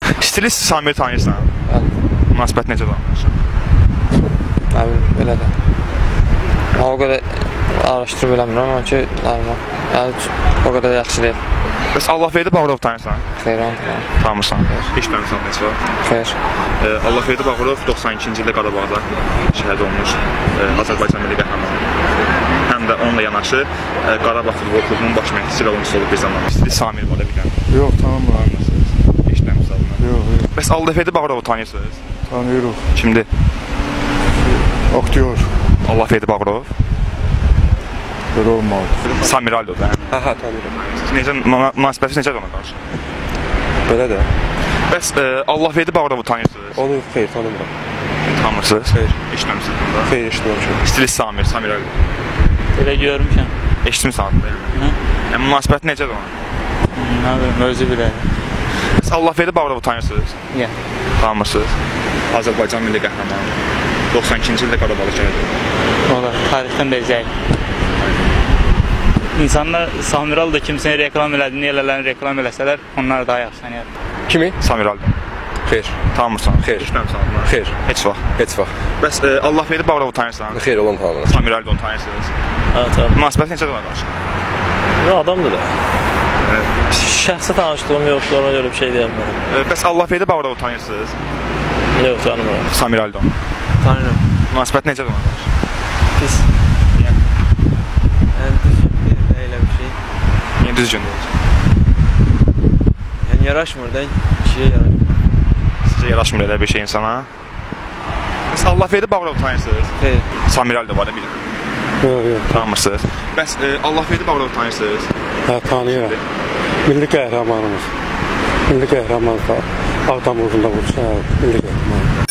Stilist Samir tanıyırsan? Münasibət necə davranır? Belə də. O qədər araşdırıb eləmirəm, amma ki, normal. O qədər yaxşı deyil. Bəs Allahverdi Bağırov tanıyırsan? Xeyr, onu tanımırsan. Heç tanımırsan necə var? Xeyr. Allahverdi Bağırov 92-ci ildə Qarabağda şəhid olmuş Azərbaycan milli qəhrəmanı. Həm də onunla yanaşı Qarabağ futbol klubunun baş məşqçisi və oyunçusu olub bir zaman. Stilist Samir var da bilən. Yox, tanımıram. Heç tanımırsan? Yox. Bəs Allahverdi Bağırovu tanıyırsınız? Tanıyırıq. Kimdir? Aktyor. Allahverdi Bağırov. Belə olmalı. Samir Aldo da. Aha, tanıyırım. Necə münasibətiniz necədir ona qarşı? Belə də. Bəs Allahverdi Bağırovu tanıyırsınız? Onu xeyr, tanımıram. Tanımırsınız? Xeyr. Eşitməmisiniz bunda? Xeyr, eşitməmişəm. Stilist Samir Aldo. Belə görmüşəm. Eşitmişsən adında yəni? Yəni münasibət necədir ona? Nə bilim, özü bilir. Bəs Allahverdi Bağırovu tanıyırsınız? Yox. Tanımırsınız? Azərbaycan milli qəhrəmanı. 92-ci ildə Qarabağda şəhid oldu. Olar, tarixdən bezəyik. İnsanlar Samiral da kimsəni reklam elədiyini, elələrini reklam eləsələr, onlar daha yaxşı sanıyır. Kimi? Samir Aldo. Xeyr. Tanımırsan? Xeyr. Eşitməmişsən adına? Xeyr. Heç vaxt? Heç vaxt. Bəs Allahverdi Bağırovu tanıyırsan? Xeyr, onu tanımıram. Samir Aldo'nu tanıyırsınız? Evet, evet. Münasibət necədir ona qarşı? Ne adamdır da. Şəxsi tanışdığım yoxdur, ona görə bir şey deyəmirəm. Bəs Allahverdi Bağırovu tanıyırsınız? Yox, tanımıram. Samir Aldo'nu. Tanıyorum. Münasibət necədir ona qarşı? Pis. Yəni düzgün elə bir şey. Niyə düzgün deyil? Yəni yaraşmır da, kişiyə yaraşmır. Sizcə yaraşmır elə bir şey insana? Bəs Allahverdi Bağırovu tanıyırsınız? Xeyr. Samir Aldo var da bilin. Yox, yox. Tanımırsınız? Bəs Allahverdi Bağırovu tanıyırsınız? Hə, tanıyıram. Milli qəhrəmanımız. Milli qəhrəmanımız. Ağdam uğrunda vursa, milli qəhrəmanımız.